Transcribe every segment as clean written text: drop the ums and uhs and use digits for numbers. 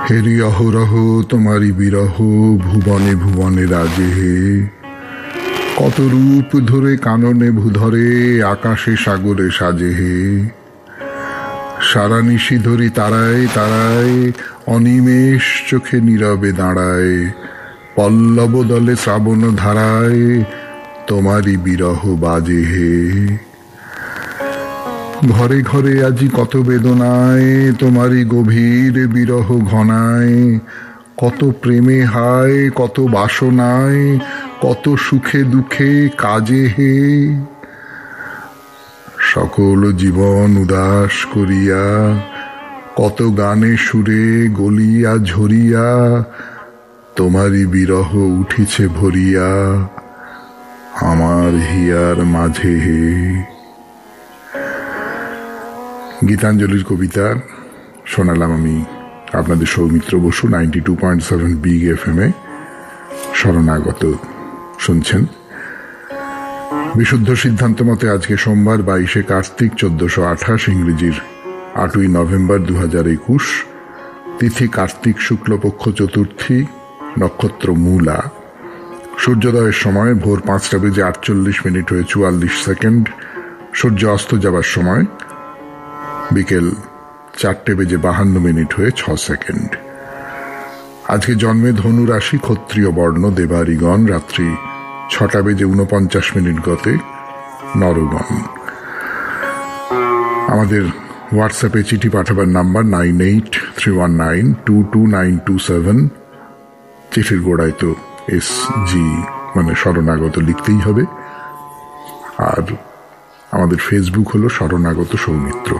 হেরি অহরহ তোমারি বিরহ ভুবনে ভুবনে রাজে হে। কত রূপ ধরে কাননে ভূধরে আকাশে সাগরে সাজে হে। সারা নিশি ধরি তারায় তারায় অনিমেষ চোখে নীরবে দাঁড়ায়। পল্লব দলে শ্রাবণ ধারায় তোমারি বিরহ বাজে হে। ঘরে ঘরে আজি কত বেদনায় তোমারি গভীর বিরহ ঘনায়। কত প্রেমে হায় কত বাসনায় কত সুখে দুঃখে কাজে হে। সকল জীবন উদাস করিয়া কত গানে সুরে গলিয়া ঝরিয়া তোমারি বিরহ উঠিছে ভরিয়া আমার হিয়ার মাঝে হে। গীতাঞ্জলির কবিতা শোনালাম আমি আপনাদের সৌমিত্র বসু 92.7 বিগ FM এ। শরণাগত শুনছেন। বিশুদ্ধ সিদ্ধান্ত মতে আজকে সোমবার 22 কার্তিক 1428, ইংরেজির 8 নভেম্বর 2021, তিথি কার্তিক শুক্লপক্ষ চতুর্থী, নক্ষত্র মূলা। সূর্যোদয়ের সময় ভোর 5:48 সূর্য অস্ত যাবার সময় বিকেল 4:52 আজকে জন্মে ধনু রাশি, ক্ষত্রিয় বর্ণ, দেবারিগণ। রাত্রি 6:49 গতে নরগণ। আমাদের হোয়াটসঅ্যাপে চিঠি পাঠাবার নাম্বার 9831922927। চিঠির গোড়ায় তো SG মানে শরণাগত লিখতেই হবে। আর আমাদের ফেসবুক হলো শরণাগত সৌমিত্র,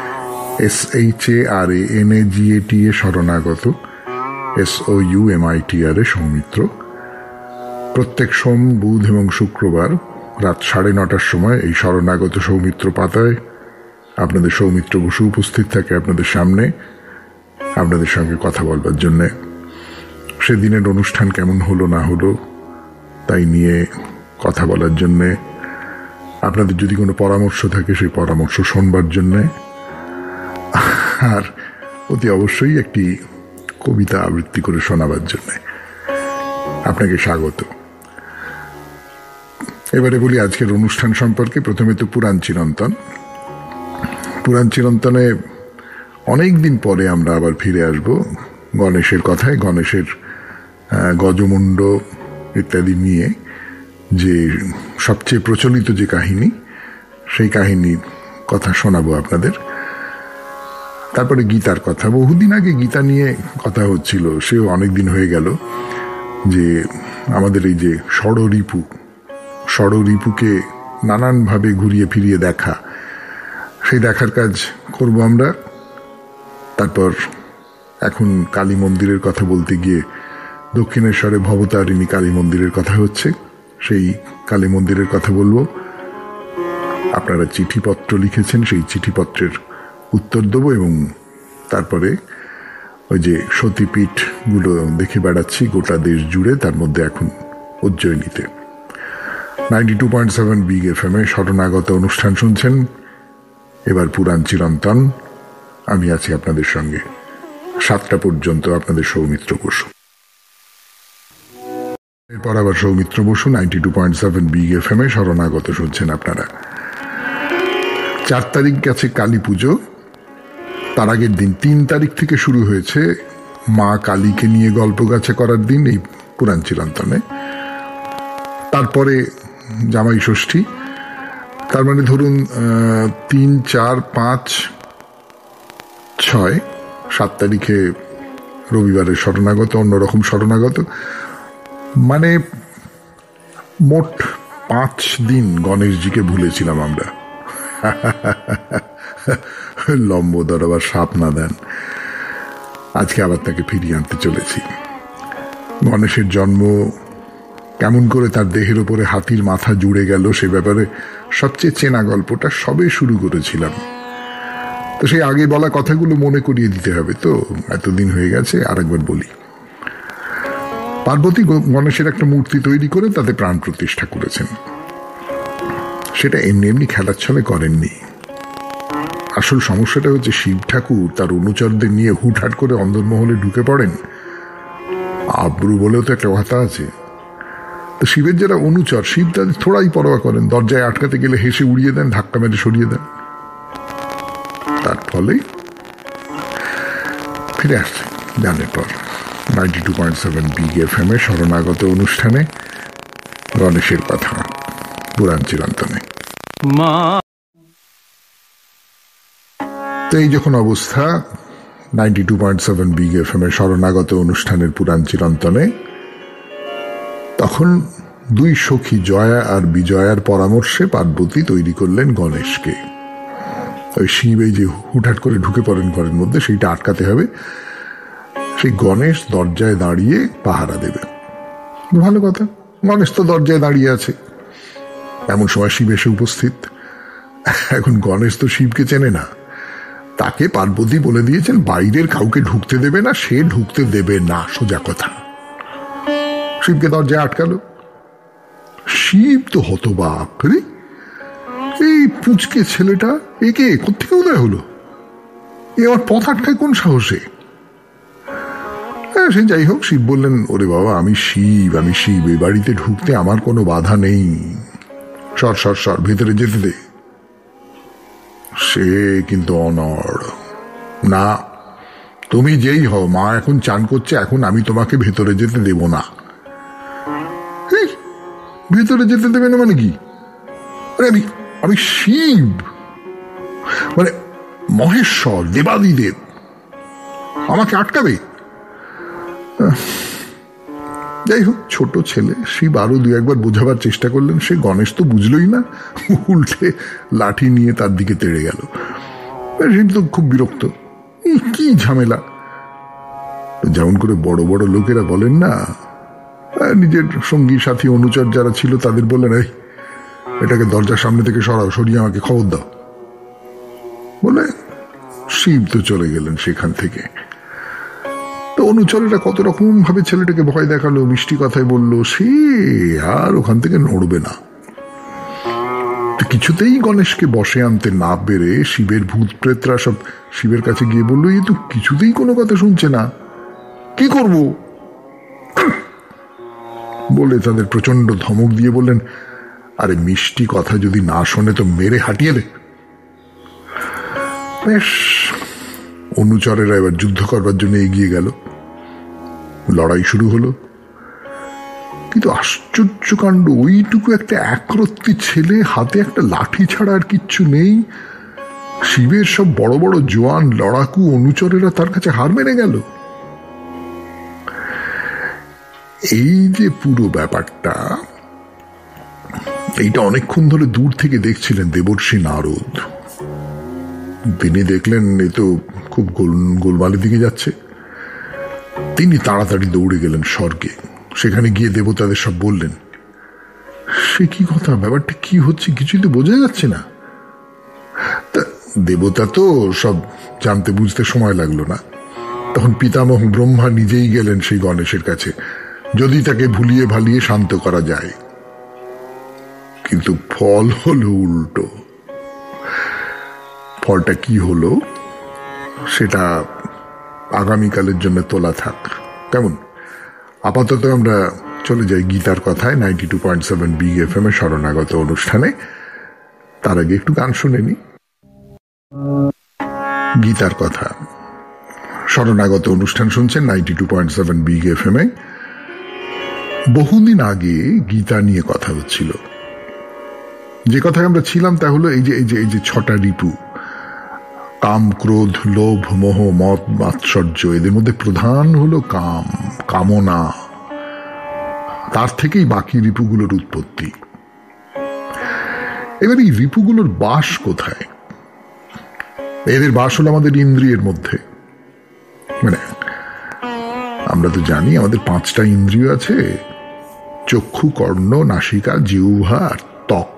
SHARANAGATA শরণাগত, SOUMITRA সৌমিত্র। প্রত্যেক সোম, বুধ এবং শুক্রবার রাত 9:30 সময় এই শরণাগত সৌমিত্র পাতায় আপনাদের সৌমিত্র বসু উপস্থিত থাকে আপনাদের সামনে, আপনাদের সঙ্গে কথা বলবার জন্যে। সেদিনের অনুষ্ঠান কেমন হলো না হলো তাই নিয়ে কথা বলার জন্যে, আপনাদের যদি কোনো পরামর্শ থাকে সেই পরামর্শ শোনবার জন্যে, আর অতি অবশ্যই একটি কবিতা আবৃত্তি করে শোনাবার জন্যে আপনাকে স্বাগত। এবারে বলি আজকের অনুষ্ঠান সম্পর্কে। প্রথমে তো পুরাণ চিরন্তন। পুরাণ চিরন্তনে অনেকদিন পরে আমরা আবার ফিরে আসব গণেশের কথায়, গণেশের গজমুণ্ড ইত্যাদি নিয়ে যে সবচেয়ে প্রচলিত যে কাহিনী, সেই কাহিনীর কথা শোনাবো আপনাদের। তারপরে গীতার কথা। বহুদিন আগে গীতা নিয়ে কথা হচ্ছিল, সেও অনেকদিন হয়ে গেল। যে আমাদের এই যে ষড়রিপুকে নানানভাবে ঘুরিয়ে ফিরিয়ে দেখা, সেই দেখার কাজ করব আমরা। তারপর এখন কালী মন্দিরের কথা বলতে গিয়ে দক্ষিণেশ্বরে ভবতারিণী কালী মন্দিরের কথা হচ্ছে, সেই কালী মন্দিরের কথা বলবো। আপনারা চিঠিপত্র লিখেছেন, সেই চিঠিপত্রের উত্তর দেবো। এবং তারপরে ওই যে সতীপীঠগুলো দেখে বেড়াচ্ছি গোটা দেশ জুড়ে, তার মধ্যে এখন উজ্জয়িনীতে। 92.7 বিগ FM এ শরণাগত অনুষ্ঠান শুনছেন। এবার পুরাণ চিরন্তন। আমি আছি আপনাদের সঙ্গে 7টা পর্যন্ত, আপনাদের সৌমিত্র বসু। এরপর আবার সৌমিত্র বসু 92.7 বিগ FM এ শরণাগত শুনছেন আপনারা। 4 তারিখ গেছে কালী পুজো, তার আগের দিন 3 তারিখ থেকে শুরু হয়েছে মা কালীকে নিয়ে গল্প গাছা করার দিন এই পুরাণ চিরন্তনে। তারপরে জামাই ষষ্ঠী, তার মানে ধরুন 3, 4, 5, 6, 7 তারিখে রবিবারের শরণাগত, অন্যরকম শরণাগত। মানে মোট 5 দিন গণেশজিকে ভুলেছিলাম আমরা। লম্বোদর আবার সাপ না দেন। আজকে আবার তাকে ফিরিয়ে আনতে চলেছি। গণেশের জন্ম কেমন করে তার দেহের ওপরে হাতির মাথা জুড়ে গেল, সে ব্যাপারে সবচেয়ে চেনা গল্পটা সবে শুরু করেছিলাম। তো সেই আগে বলা কথাগুলো মনে করিয়ে দিতে হবে, তো এতদিন হয়ে গেছে, আরেকবার বলি। পার্বতী গণেশের একটা মূর্তি তৈরি করে তাতে প্রাণ প্রতিষ্ঠা করেছেন। সেটা এমনি এমনি খেলার ছলে করেননি। আসল সমস্যাটা হচ্ছে শিব ঠাকুর তার অনুচরদের নিয়ে হুটহাট করে অন্দরমহলে ঢুকে পড়েন। আব্রু বলেও তো একটা কথা আছে। তো শিবের যারা অনুচর, শিব তাদের থোড়াই পরোয়া করেন। দরজায় আটকাতে গেলে হেসে উড়িয়ে দেন, ধাক্কা মেরে সরিয়ে দেন। তার ফলে ফিরে আসছে গানের পর 92.7 বিগ এফএম এ শরণাগত অনুষ্ঠানে গণেশের কথা পুরাণ চিরন্তনে। তো এই যখন অবস্থা 92.7 বিগ এফএম এর শরণাগত অনুষ্ঠানের পুরাণ চিরন্তনে, তখন দুই সখী জয়া আর বিজয়ার পরামর্শে পার্বতী তৈরি করলেন গণেশকে। ওই শিব এই যে হুটহাট করে ঢুকে পড়েন ঘরের মধ্যে, সেইটা আটকাতে হবে। সেই গণেশ দরজায় দাঁড়িয়ে পাহারা দেবে। ভালো কথা, গণেশ তো দরজায় দাঁড়িয়ে আছে। এমন সময় শিব এসে উপস্থিত। এখন গণেশ তো শিবকে চেনে না, তাকে পার্বতী বলে দিয়েছেন বাইরের কাউকে ঢুকতে দেবে না, সে ঢুকতে দেবে না, সোজা কথা। শিবকে দরজায় আটকালো। শিব তো হতবাক, রে এই পুচকে ছেলেটা একে কোত্থেকে উদয় হলো, এ আমার পথ আটকায় কোন সাহসে? সে যাই হোক, শিব বললেন, ওরে বাবা, আমি শিব, আমি শিব, এই বাড়িতে ঢুকতে আমার কোনো বাধা নেই, সর সর সর, ভেতরে যেতে দে। সে কিন্তু অনড়, না, তুমি যেই হও, মা এখন চান করছে, এখন আমি তোমাকে ভেতরে যেতে দেব না। ভেতরে যেতে দেবে না মানে কি? আমি আমি শিব, মানে মহেশ্বর, দেবাদিদেব, আমাকে আটকাবে? যাই হোক, ছোট ছেলে, শিব আরো দু একবার বোঝাবার চেষ্টা করলেন। সে গণেশ তো বুঝলই না, উল্টে লাঠি নিয়ে তার দিকে তেড়ে গেল। শিব তো খুব বিরক্ত, কি ঝামেলা। যেমন করে বড় বড় লোকেরা বলেন না, নিজের সঙ্গী সাথী অনুচর যারা ছিল তাদের বললেন, এই এটাকে দরজার সামনে থেকে সরাও, সরিয়ে আমাকে খবর দাও বলে শিব তো চলে গেলেন সেখান থেকে। তো অনুচরেরা কত রকম ভাবে ছেলেটাকে ভয় দেখালো, মিষ্টি কথায় বলল, সে আর ওখান থেকে নড়বে না। কিছুতেই গণেশকে বসে আনতে না পেরে শিবের ভূত প্রেতরা সব শিবের কাছে গিয়ে বলল, এ তো কিছুতেই কোনো কথা শুনছে না, কি করব? বলে তাদের প্রচন্ড ধমক দিয়ে বললেন, আরে মিষ্টি কথা যদি না শোনে তো মেরে হাঁটিয়ে দে। বেশ, অনুচরেরা এবার যুদ্ধ করবার জন্য এগিয়ে গেল। লড়াই শুরু হলো। কিন্তু আশ্চর্য কাণ্ড, ওইটুকু একটা একরত্তি ছেলে, হাতে একটা লাঠি ছাড়া আর কিচ্ছু নেই। শিবের সব বড় বড় জোয়ান লড়াকু অনুচরেরা তার কাছে হার মেনে গেল। এই যে পুরো ব্যাপারটা, এইটা অনেকক্ষণ ধরে দূর থেকে দেখছিলেন দেবর্ষি নারদ। তিনি দেখলেন এ তো খুব গোলমালের দিকে যাচ্ছে। তিনি তাড়াতাড়ি দৌড়ে গেলেন স্বর্গে। সেখানে গিয়ে দেবতাদের সব বললেন। সে কি কথা, ব্যাপারটা কি হচ্ছে কিছুই তো বোঝা যাচ্ছে না। তা দেবতা তো সব জানতে বুঝতে সময় লাগলো না। তখন পিতামহ ব্রহ্মা নিজেই গেলেন সেই গণেশের কাছে, যদি তাকে ভুলিয়ে ভালিয়ে শান্ত করা যায়। কিন্তু ফল হলো উল্টো। ফলটা কি হলো সেটা আগামীকালের জন্য তোলা থাক, কেমন? আপাতত আমরা চলে যাই গীতার কথায় 92.7 বিগ এফএম এর শরণাগত অনুষ্ঠানে। তার আগে একটু গান শুনে নি। গীতার কথা শরণাগত অনুষ্ঠান শুনছেন 92.7 বিগ এফএম এ। বহুদিন আগে গীতা নিয়ে কথা হচ্ছিল। যে কথায় আমরা ছিলাম তা হলো এই যে 6টা রিপু, কাম, ক্রোধ, লোভ, মোহ, মদ, মাৎসর্য, এদের মধ্যে প্রধান হলো কাম, কামনা। তার থেকেই বাকি রিপুগুলোর উৎপত্তি। এবার এই রিপুগুলোর বাস কোথায়? এদের বাস হলো আমাদের ইন্দ্রিয়ের মধ্যে। মানে আমরা তো জানি আমাদের 5টা ইন্দ্রিয় আছে, চক্ষু, কর্ণ, নাসিকা, জিহ্বা আর ত্বক।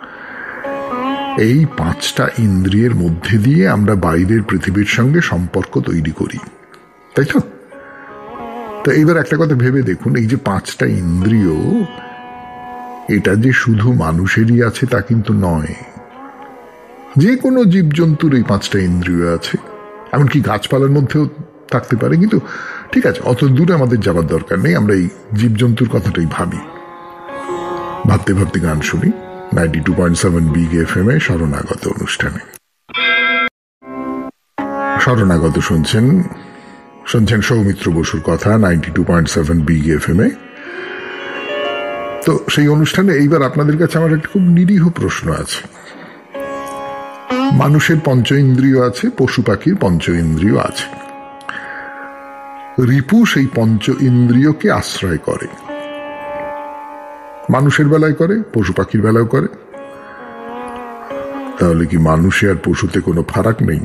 এই 5টা ইন্দ্রিয়ের মধ্যে দিয়ে আমরা বাইরের পৃথিবীর সঙ্গে সম্পর্ক তৈরি করি, তাই তো? তো এইবার একটা কথা ভেবে দেখুন, এই যে 5টা ইন্দ্রিয়, এটা যে শুধু মানুষেরই আছে তা কিন্তু নয়। যে কোনো জীবজন্তুর এই 5টা ইন্দ্রিয় আছে, এমনকি গাছপালার মধ্যেও থাকতে পারে। কিন্তু ঠিক আছে, অত দূরে আমাদের যাবার দরকার নেই, আমরা এই জীবজন্তুর কথাটাই ভাবি। ভাবতে ভাবতে গান শুনি 92.7 বিগ এফএম এ শরণাগত অনুষ্ঠানে। শরণাগত শুনছেন সৌমিত্র বসুর কথা 92.7 বিগ এফএম এ। তো সেই অনুষ্ঠানে এইবার আপনাদের কাছে আমার একটা খুব নিরীহ প্রশ্ন আছে। মানুষের 5 ইন্দ্রিয় আছে, পশু পাখির 5 ইন্দ্রিয় আছে। রিপু সেই 5 ইন্দ্রিয়কে আশ্রয় করে, মানুষের বেলায় করে, পশু পাখির বেলায় করে। তাহলে কি মানুষে আর পশুতে কোনো ফারাক নেই?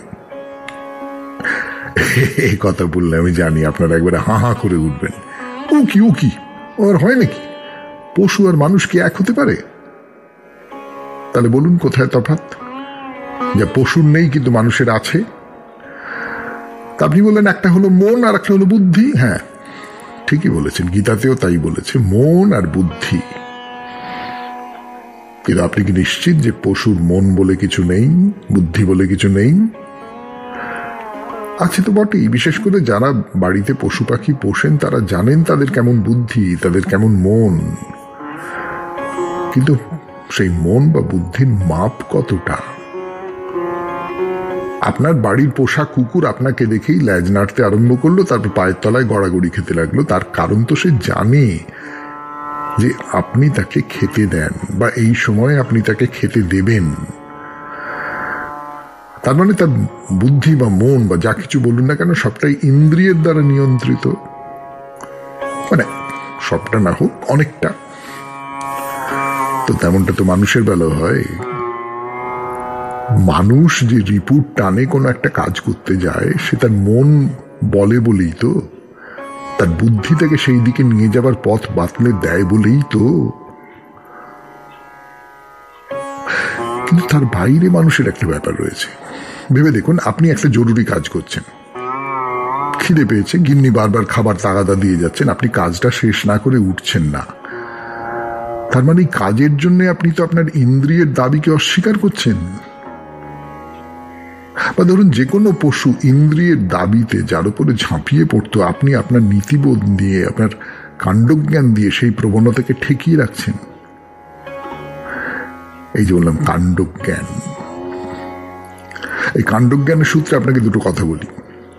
এই কথা বললে আমি জানি আপনারা একবারে হা হা করে উঠবেন, ও কি ওর হয় নাকি? পশু আর মানুষ কি এক হতে পারে? তাহলে বলুন কোথায় তফাৎ? যা পশুর নেই কিন্তু মানুষের আছে। তা আপনি বললেন একটা হলো মন আর একটা হলো বুদ্ধি। হ্যাঁ, ঠিকই বলেছেন, গীতাতেও তাই বলেছে, মন আর বুদ্ধি। কিন্তু আপনি কি নিশ্চিত যে পশুর মন বলে কিছু নেই, বুদ্ধি বলে কিছু নেই? আছে তো বটেই। বিশেষ করে যারা বাড়িতে পশু পাখি পোষেন তারা জানেন তাদের কেমন বুদ্ধি, তাদের কেমন মন। কিন্তু সেই মন বা বুদ্ধির মাপ কতটা? আপনার বাড়ির পোষা কুকুর আপনাকে দেখেই ল্যাজ নাড়তে আরম্ভ করলো, তারপর পায়ের তলায় গড়াগড়ি খেতে লাগলো। তার কারণ তো সে জানে যে আপনি তাকে খেতে দেন বা এই সময় আপনি তাকে খেতে দেবেন। তার মানে তার বুদ্ধি বা মন বা যা কিছু বলুন না কেন সবটাই ইন্দ্রিয়ের দ্বারা নিয়ন্ত্রিত। মানে সবটা না হোক, অনেকটা। তো তেমনটা তো মানুষের বেলা হয়। মানুষ যে রিপুর টানে কোনো একটা কাজ করতে যায়, সে তার মন বলে বলেই তো, তার বুদ্ধি থেকে সেই দিকে নিয়ে যাবার পথ বাতলে দেয় বলেই তো। কিন্তু তার বাইরে মানুষের একটা ব্যাপার রয়েছে। ভেবে দেখুন, আপনি একটা জরুরি কাজ করছেন, খিদে পেয়েছে, গিন্নি বারবার খাবার তাগাদা দিয়ে যাচ্ছেন, আপনি কাজটা শেষ না করে উঠছেন না। তার মানে কাজের জন্য আপনি তো আপনার ইন্দ্রিয়ের দাবিকে অস্বীকার করছেন। বা ধরুন যে কোনো পশু ইন্দ্রিয়ের দাবিতে যার উপরে ঝাঁপিয়ে পড়তো, আপনি আপনার নীতিবোধ দিয়ে, আপনার কাণ্ডজ্ঞান দিয়ে সেই প্রবণতাকে ঠেকিয়ে রাখছেন। এই যে বললাম কাণ্ডজ্ঞান, এই কাণ্ডজ্ঞানের সূত্রে আপনাকে দুটো কথা বলি।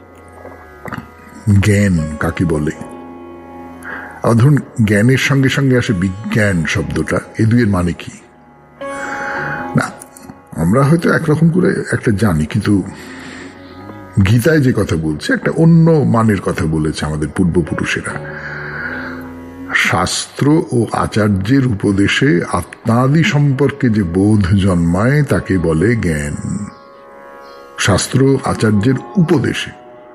জ্ঞান কাকে বলে? আর ধরুন জ্ঞানের সঙ্গে সঙ্গে আসে বিজ্ঞান শব্দটা, এই দুইয়ের মানে কি? না, আমরা হয়তো একরকম করে একটা জানি, কিন্তু গীতায় যে কথা বলছে একটা অন্য মানের কথা বলেছে আমাদের পূর্বপুরুষেরা। শাস্ত্র ও আচার্যের উপদেশে আত্মাদি সম্পর্কে যে বোধ জন্মায় তাকে বলে জ্ঞান। শাস্ত্র আচার্যের উপদেশে।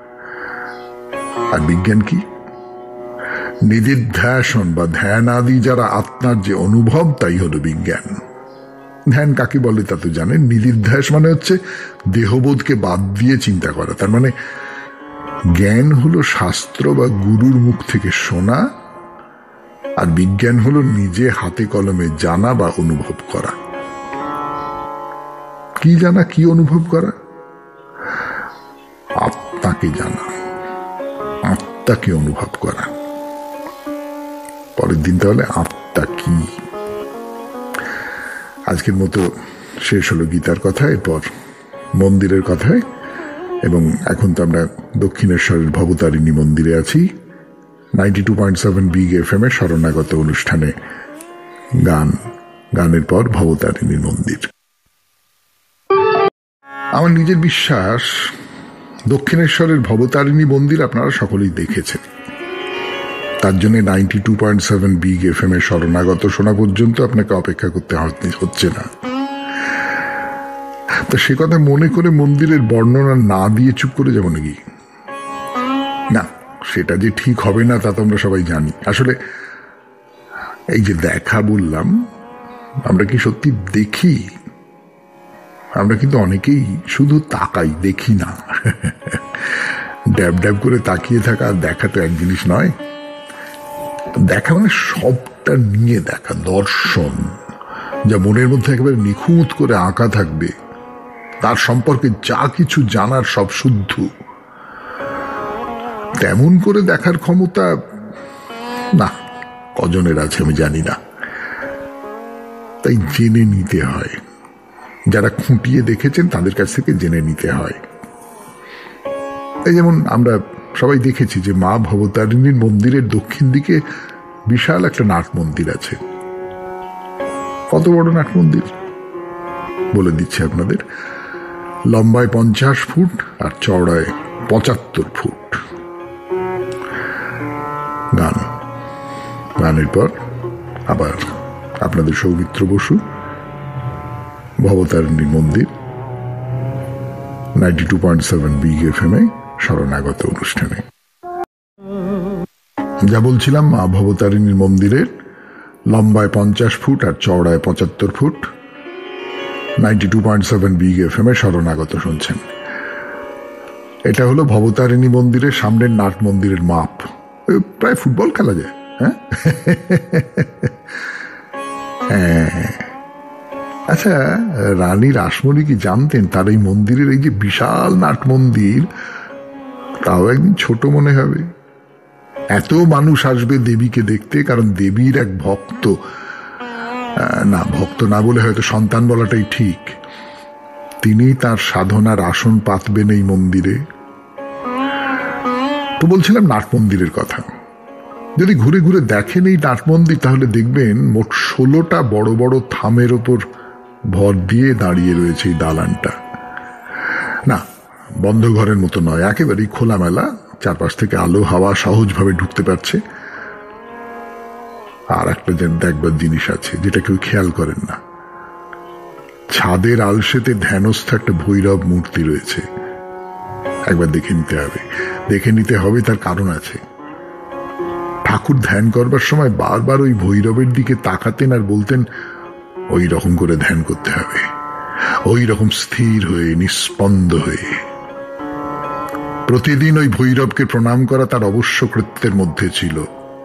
আর বিজ্ঞান কি? নিদিধ্যাসন বা ধ্যান আদি যারা আত্মার যে অনুভব, তাই হলো বিজ্ঞান। ধ্যান কাকে বলে তা তো জানেন। নিদিধ্যাস মানে হচ্ছে দেহবোধকে বাদ দিয়ে চিন্তা করা। তার মানে জ্ঞান হলো শাস্ত্র বা গুরুর মুখ থেকে শোনা, আর বিজ্ঞান হলো নিজে হাতে কলমে জানা বা অনুভব করা। কি জানা, কি অনুভব করা? আত্মাকে জানা, আত্মাকে অনুভব করা। পরের দিন তাহলে আত্মা কি? আজকের মতো শেষ হলো গীতার কথা, এরপর মন্দিরের কথায়। এবং এখন তো আমরা দক্ষিণেশ্বরের ভবতারিণী মন্দিরে আছি। 92.7 বিগ এফএম এর শরণাগত অনুষ্ঠানে গানের পর ভবতারিণী মন্দির। আমার নিজের বিশ্বাস দক্ষিণেশ্বরের ভবতারিণী মন্দির আপনারা সকলেই দেখেছেন। তার জন্য 92.7 বিগ এফএম এর শরণাগত শোনা পর্যন্ত আপনাকে অপেক্ষা করতে হচ্ছে না। তা সে কথা মনে করে মন্দিরের বর্ণনা না দিয়ে চুপ করে যাবো নাকি? না, সেটা যে ঠিক হবে না তা তো আমরা সবাই জানি। আসলে এই যে দেখা বললাম, আমরা কি সত্যি দেখি? আমরা কিন্তু অনেকেই শুধু তাকাই, দেখি না। ড্যাব ড্যাব করে তাকিয়ে থাকা আর দেখা তো এক জিনিস নয়। দেখা মানে সবটা নিয়ে দেখা, দর্শন, যা মনের মধ্যে একেবারে নিখুঁত করে আঁকা থাকবে, তার সম্পর্কে যা কিছু জানার সব শুদ্ধ, তেমন করে দেখার ক্ষমতা না কজনের আছে আমি জানি না। তাই জেনে নিতে হয়, যারা খুঁটিয়ে দেখেছেন তাদের কাছ থেকে জেনে নিতে হয়। এই যেমন আমরা সবাই দেখেছি যে মা ভবতারিণীর মন্দিরের দক্ষিণ দিকে বিশাল একটা নাট মন্দির আছে। কত বড় নাট মন্দির বলে দিচ্ছে আপনাদের, লম্বায় 50 ফুট আর চওড়ায় 75 ফুট। গানের পর আবার আপনাদের সৌমিত্র বসু ভবতারিণী মন্দির 92.7 বিগ এফএম শরণাগত অনুষ্ঠানে। যা বলছিলাম, মা ভবতারিণীর মন্দিরের লম্বায় 50 ফুট আর চওড়ায় 75 ফুট 92.7 বিগ এফএম শরণাগত শুনছেন। এটা হলো ভবতারিণী মন্দিরের সামনের নাট মন্দিরের মাপ। প্রায় ফুটবল খেলা যায়। হ্যাঁ, আচ্ছা, রানী রাসমণি কি জানতেন তার এই মন্দিরের এই যে বিশাল নাট মন্দির, তাও একদিন ছোট মনে হবে? এত মানুষ আসবে দেবীকে দেখতে, কারণ দেবীর এক ভক্ত, না ভক্ত না বলে হয়তো সন্তান বলাটাই ঠিক, তিনি তার সাধনার আসন পাতবেন এই মন্দিরে। তো বলছিলাম নাট মন্দিরের কথা। যদি ঘুরে ঘুরে দেখেন এই নাট মন্দির, তাহলে দেখবেন মোট 16টা বড় বড় থামের ওপর ভর দিয়ে দাঁড়িয়ে রয়েছে এই দালানটা। না, বন্ধ ঘরের মতো নয়, একেবারেই খোলামেলা, চারপাশ থেকে আলো হাওয়া সহজভাবে ঢুকতে পারছে। আর একটা দেখবার জিনিস আছে যেটা কেউ খেয়াল করেন না, ছাদের আলসেতে ধ্যানস্থ একটা ভৈরব মূর্তি রয়েছে। একবার দেখে নিতে হবে, তার কারণ আছে। ঠাকুর ধ্যান করবার সময় বারবার ওই ভৈরবের দিকে তাকাতেন আর বলতেন, ওই রকম করে ধ্যান করতে হবে, ওই রকম স্থির হয়ে নিস্পন্দ হয়ে। প্রতিদিন ওই ভৈরবকে প্রণাম করা তার অবশ্য কৃত্যের মধ্যে ছিল।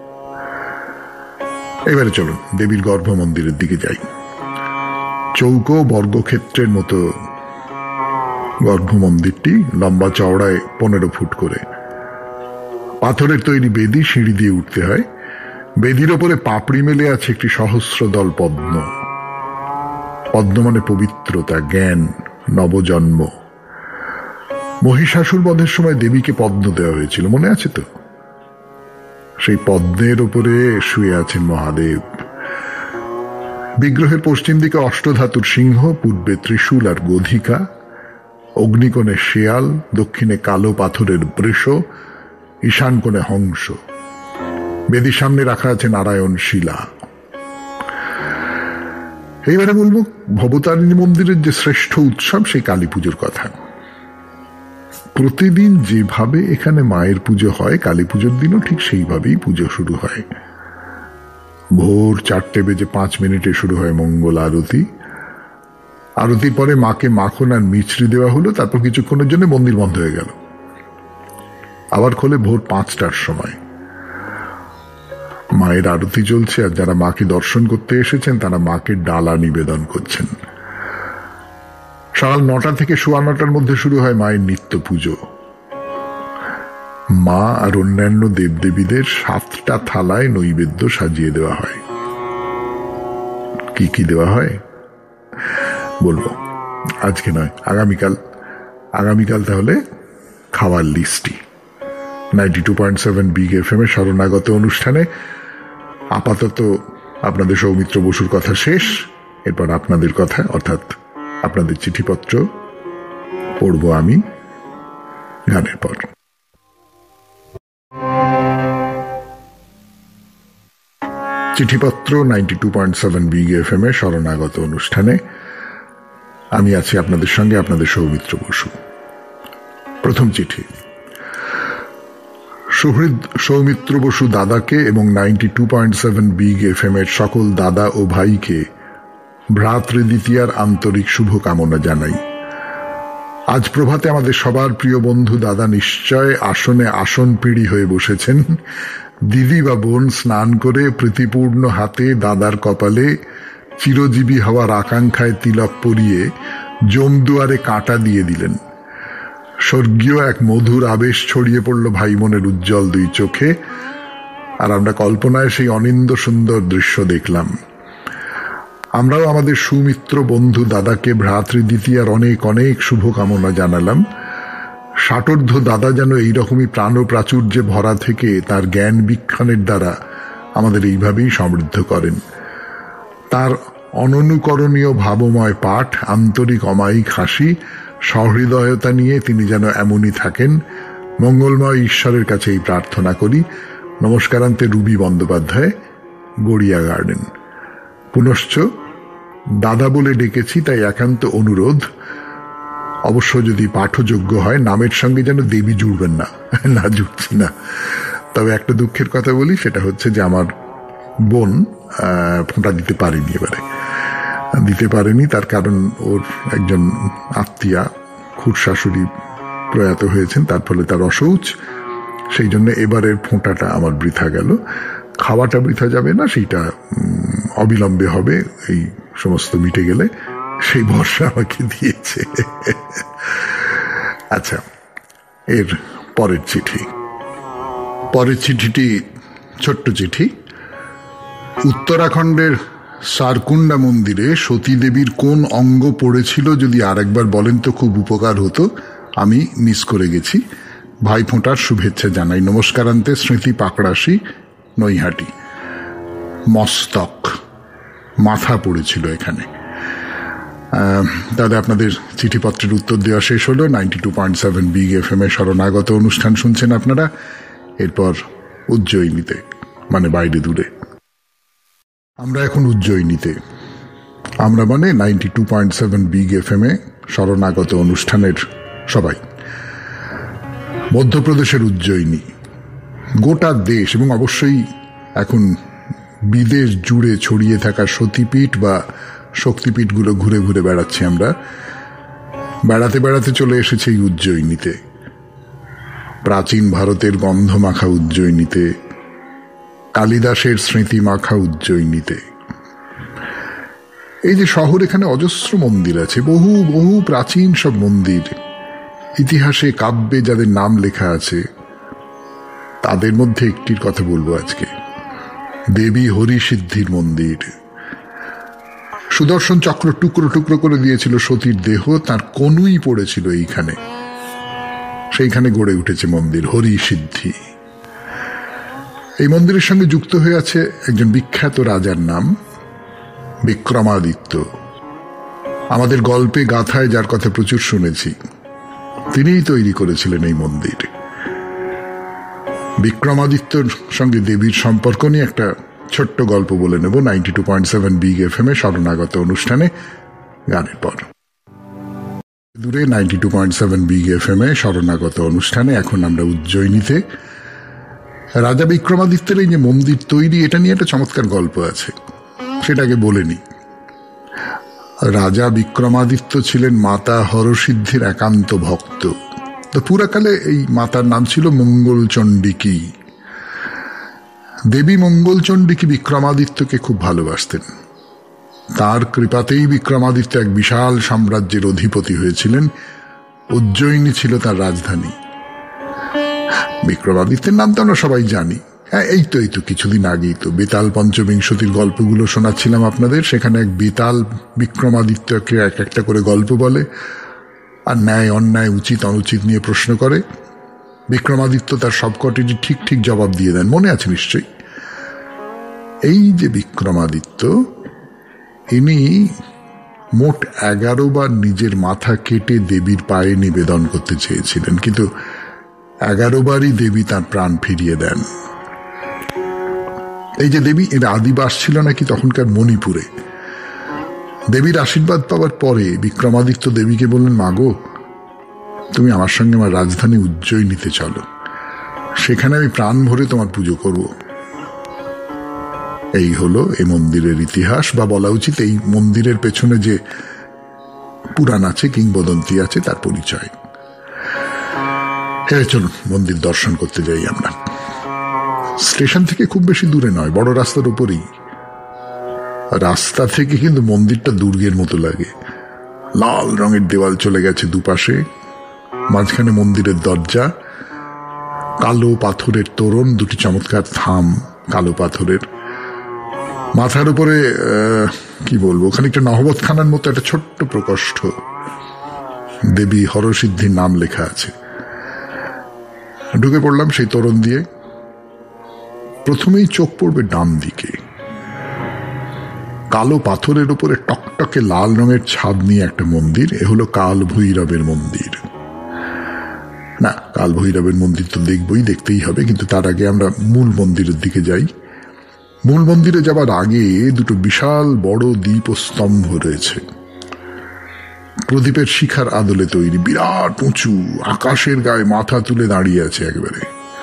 এবারে চলুন দেবীর গর্ভ মন্দিরের দিকে যাই। চৌকো বর্গক্ষেত্রের মতো গর্ভ মন্দিরটি, লম্বা চওড়ায় 15 ফুট করে। পাথরের তৈরি বেদি, সিঁড়ি দিয়ে উঠতে হয়। বেদির ওপরে পাপড়ি মেলে আছে একটি সহস্রদল পদ্ম। পদ্ম মানে পবিত্রতা, জ্ঞান, নবজন্ম। মহিষাসুর বধের সময় দেবীকে পদ্ম দেওয়া হয়েছিল, মনে আছে তো? সেই পদ্মের ওপরে শুয়ে আছেন মহাদেব। বিগ্রহের পশ্চিম দিকে অষ্টধাতুর সিংহ, পূর্বে ত্রিশূল আর গধিকা, অগ্নিকোণে শেয়াল, দক্ষিণে কালো পাথরের বৃষ, ঈশান কোণে হংস। বেদির সামনে রাখা আছে নারায়ণ শিলা। এইবারে বলবো ভবতারিণী মন্দিরের যে শ্রেষ্ঠ উৎসব, সেই কালী পুজোর কথা। প্রতিদিন যেভাবে এখানে মায়ের পুজো হয়, কালী পুজোর দিনও ঠিক সেইভাবেই পুজো শুরু হয়। ভোর 4:05 শুরু হয় মঙ্গল আরতি। আরতির পরে মাকে মাখন আর মিছরি দেওয়া হলো, তারপর কিছুক্ষণের জন্য মন্দির বন্ধ হয়ে গেল। আবার খোলে ভোর 5টার সময়। মায়ের আরতি চলছে, আর যারা মাকে দর্শন করতে এসেছেন তারা মাকে ডালা নিবেদন করছেন। সকাল 9টা থেকে 9:15 মধ্যে শুরু হয় মায়ের নিত্য পুজো। মা আর অন্যান্য দেবদেবীদের 7টা থালায় নৈবেদ্য সাজিয়ে দেওয়া হয়। কি কি দেওয়া হয় বলবো, আজকে নয়, আগামীকাল তাহলে খাওয়ার লিস্টই 92.7 বিগ এফএম শরণাগত অনুষ্ঠানে। আপাতত আপনাদের সৌমিত্র বসুর কথা শেষ, এরপর আপনাদের কথা, অর্থাৎ আপনাদের চিঠিপত্র পড়ব আমি গানের পর। চিঠিপত্র 92.7 বিগ এফএম শরণাগত অনুষ্ঠানে আমি আছি আপনাদের সঙ্গে, আপনাদের সৌমিত্র বসু। প্রথম চিঠি। সুহৃদ সৌমিত্র বসু দাদাকে এবং 92.7 বিগ এফএম এর সকল দাদা ও ভাইকে ভ্রাতৃদ্বিতীয়ার আন্তরিক শুভকামনা জানাই। আজ প্রভাতে আমাদের সবার প্রিয় বন্ধু দাদা নিশ্চয় আসনে আসন পিড়ি হয়ে বসেছেন। দিদি বা বোন স্নান করে প্রীতিপূর্ণ হাতে দাদার কপালে চিরজীবী হওয়ার আকাঙ্ক্ষায় তিলক পরিয়ে জমদুয়ারে কাঁটা দিয়ে দিলেন। স্বর্গীয় এক মধুর আবেশ ছড়িয়ে পড়ল ভাই বোনের উজ্জ্বল দুই চোখে, আর আমরা কল্পনায় সেই অনিন্দ্য সুন্দর দৃশ্য দেখলাম। আমরাও আমাদের সুমিত্র বন্ধু দাদাকে ভ্রাতৃ দ্বিতীয়ার অনেক অনেক শুভকামনা জানালাম। ষাটোর্ধ্ব দাদা যেন এইরকমই প্রাণ ও প্রাচুর্যে ভরা থেকে তার জ্ঞান বিজ্ঞানের দ্বারা আমাদের এইভাবেই সমৃদ্ধ করেন। তার অননুকরণীয় ভাবময় পাঠ, আন্তরিক অমায়িক হাসি, সহৃদয়তা নিয়ে তিনি যেন এমনই থাকেন। মঙ্গলময় ঈশ্বরের কাছে এই প্রার্থনা করি। নমস্কারান্তে রুবি বন্দ্যোপাধ্যায়, গড়িয়া গার্ডেন। পুনশ্চ দাদা বলে ডেকেছি তাই একান্ত অনুরোধ, অবশ্য যদি পাঠযোগ্য হয় নামের সঙ্গে যেন দেবী জুড়বেন না। না, জুড়ছি না। তবে একটা দুঃখের কথা বলি, সেটা হচ্ছে যে আমার বোন ফোঁটা দিতে পারেনি, এবারে দিতে পারেনি। তার কারণ ওর একজন আত্মীয়া খুড়শাশুড়ি প্রয়াত হয়েছেন, তার ফলে তার অশৌচ। সেই জন্য এবারের ফোঁটাটা আমার বৃথা গেল। খাওয়াটা বৃথা যাবে না, সেইটা অবিলম্বে হবে। এই সমস্ত মিটে গেলে সেই ভরসা আমাকে দিয়েছে। আচ্ছা, এর পরের চিঠিটি ছোট্ট চিঠি। উত্তরাখণ্ডের সারকুন্ডা মন্দিরে সতী দেবীর কোন অঙ্গ পড়েছিল যদি আরেকবার বলেন তো খুব উপকার হতো, আমি মিস করে গেছি। ভাই ফোঁটার শুভেচ্ছা জানাই। নমস্কারান্তে স্মৃতি পাকড়াশি, নৈহাটি। মস্তক, মাথা পড়েছিল এখানে। দাদা, আপনাদের চিঠিপত্রের উত্তর দেওয়া শেষ হলো। 92.7 বিগ FM এ শরণাগত অনুষ্ঠান শুনছেন আপনারা। এরপর উজ্জয়িনীতে, মানে বাইরে দূরে। আমরা এখন উজ্জয়িনীতে। আমরা মানে 92.7 বিগ FM এ শরণাগত অনুষ্ঠানের সবাই। মধ্যপ্রদেশের উজ্জয়িনী, গোটা দেশ এবং অবশ্যই এখন বিদেশ জুড়ে ছড়িয়ে থাকা সতীপীঠ বা শক্তিপীঠগুলো ঘুরে ঘুরে বেড়াচ্ছি আমরা। বেড়াতে বেড়াতে চলে এসেছে এই উজ্জয়িনীতে, প্রাচীন ভারতের গন্ধ মাখা উজ্জয়িনীতে, কালিদাসের স্মৃতি মাখা উজ্জয়িনীতে। এই যে শহর, এখানে অজস্র মন্দির আছে, বহু বহু প্রাচীন সব মন্দির। ইতিহাসে কাব্যে যাদের নাম লেখা আছে তাদের মধ্যে একটির কথা বলবো আজকে, দেবী হরিসিদ্ধির মন্দির। সুদর্শন চক্র টুকরো টুকরো করে দিয়েছিল সতীর দেহ, তার কনুই পড়েছিল এইখানে। সেইখানে গড়ে উঠেছে মন্দির হরিসিদ্ধি। এই মন্দিরের সঙ্গে যুক্ত হয়ে আছে একজন বিখ্যাত রাজার নাম বিক্রমাদিত্য। আমাদের গল্পে গাথায় যার কথা প্রচুর শুনেছি, তিনিই তৈরি করেছিলেন এই মন্দির। বিক্রমাদিত্যর সঙ্গে দেবীর সম্পর্ক নিয়ে একটা ছোট্ট গল্প বলে নেব 92.7 বিগ FM এ শরণাগত অনুষ্ঠানে গানের পর। দূরে 92.7 বিগ FM এ শরণাগত অনুষ্ঠানে এখন আমরা উজ্জয়িনীতে। রাজা বিক্রমাদিত্যের এই যে মন্দির তৈরি, এটা নিয়ে একটা চমৎকার গল্প আছে, সেটাকে বলে নি। রাজা বিক্রমাদিত্য ছিলেন মাতা হরসিদ্ধির একান্ত ভক্ত। তো পুরাকালে এই মাতার নাম ছিল মঙ্গলচণ্ডিকী। দেবী মঙ্গলচণ্ডিকী বিক্রমাদিত্যকে খুব ভালোবাসতেন। তার কৃপাতেই বিক্রমাদিত্য এক বিশাল সাম্রাজ্যের অধিপতি হয়েছিলেন। উজ্জয়িনী ছিল তার রাজধানী। বিক্রমাদিত্যের নাম তো আমরা সবাই জানি। এই তো কিছুদিন আগেই তো বেতাল পঞ্চবিংশতির গল্পগুলো শোনাচ্ছিলাম আপনাদের। সেখানে এক বেতাল বিক্রমাদিত্যকে এক একটা করে গল্প বলে, আর ন্যায় অন্যায় উচিত অনুচিত নিয়ে প্রশ্ন করে। বিক্রমাদিত্য তার সবকটিরই ঠিক ঠিক জবাব দিয়ে দেন, মনে আছে নিশ্চয়ই। এই যে বিক্রমাদিত্য, ইনি মোট 11 বার নিজের মাথা কেটে দেবীর পায়ে নিবেদন করতে চেয়েছিলেন, কিন্তু 11 বারই দেবী তার প্রাণ ফিরিয়ে দেন। এই যে দেবী, এর আদিবাস ছিল নাকি তখনকার মণিপুরে। দেবীর আশীর্বাদ পাওয়ার পরে বিক্রমাদিত্য দেবীকে বললেন, মাগো, তুমি আমার সঙ্গে আমার রাজধানী উজ্জয়িনীতে চলো, সেখানে আমি প্রাণ ভরে তোমার পুজো করব। এই হলো এই মন্দিরের ইতিহাস, বা বলা উচিত এই মন্দিরের পেছনে যে পুরাণ আছে, কিংবদন্তি আছে, তার পরিচয়। হ্যাঁ, চলুন মন্দির দর্শন করতে যাই আমরা। স্টেশন থেকে খুব বেশি দূরে নয়, বড় রাস্তার উপরেই। রাস্তা থেকে কিন্তু মন্দিরটা দুর্গের মতো লাগে, লাল রঙের দেওয়াল চলে গেছে দুপাশে, মাঝখানে মন্দিরের দরজা, কালো পাথরের তোরণ, দুটি চমৎকার থাম কালো পাথরের। মাথার উপরে কি বলবো, খানিকটা নহবতখানার মতো একটা ছোট্ট প্রকোষ্ঠ, দেবী হরসিদ্ধির নাম লেখা আছে। ঢুকে পড়লাম সেই তোরণ দিয়ে। প্রথমেই চোখ পড়বে ডান দিকে, কালো পাথরের উপরে টকটকে লাল রঙের ছাদ নিয়ে একটা মন্দির। এ হলো কাল ভৈরবের মন্দির। না, কাল ভৈরবের মন্দির তো দেখবই, দেখতেই হবে, কিন্তু তার আগে আমরা মূল মন্দিরের দিকে যাই। মূল মন্দিরে যাবার আগে দুটো বিশাল বড় দ্বীপ ও স্তম্ভ রয়েছে, প্রদীপের শিখার আদলে তৈরি, বিরাট উঁচু, আকাশের গায়ে মাথা তুলে দাঁড়িয়ে আছে একেবারে।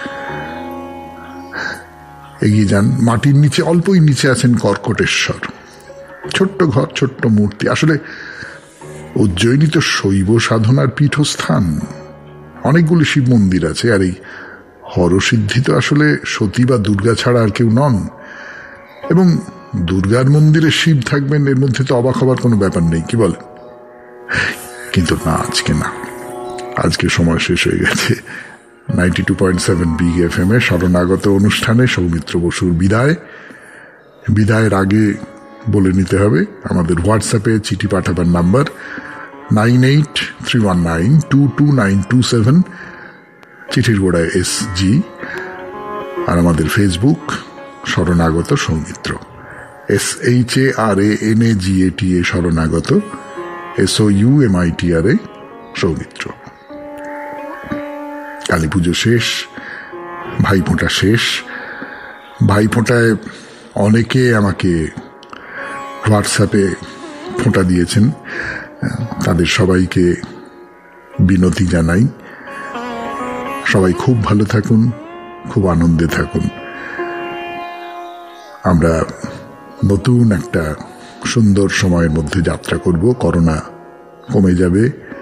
এগিয়ে যান, মাটির নিচে অল্পই নিচে আছেন কর্কটেশ্বর, ছোট্ট ঘর, ছোট্ট মূর্তি। আসলে উজ্জয়িনী তো শৈব সাধনার পীঠস্থান, অনেকগুলি শিব মন্দির আছে, আর এই হরসিদ্ধি তো আসলে সতী বা দুর্গা ছাড়া আর কেউ নন। এবং দুর্গার মন্দিরে শিব থাকবেন, এর মধ্যে তো অবাক হবার কোনো ব্যাপার নেই, কি বলে? কিন্তু না, আজকে না, আজকে সময় শেষ হয়ে গেছে। 92.7 বিগ FM এ শরণাগত অনুষ্ঠানে সৌমিত্র বসুর বিদায়ের আগে বলে নিতে হবে আমাদের হোয়াটসঅ্যাপে চিঠি পাঠাবার নাম্বার 9831922927, চিঠির গোড়ায় SG, আর আমাদের ফেসবুক শরণাগত সৌমিত্র, SHARANAGATA শরণাগত, SOUMITRA সৌমিত্র। কালী পুজো শেষ, ভাইফোঁটা শেষ। ভাইফোঁটায় অনেকে আমাকে হোয়াটসঅ্যাপে ফোঁটা দিয়েছেন, তাদের সবাইকে বিনতি জানাই। সবাই খুব ভালো থাকুন, খুব আনন্দে থাকুন। আমরা নতুন একটা সুন্দর সময়ের মধ্যে যাত্রা করব, করোনা কমে যাবে।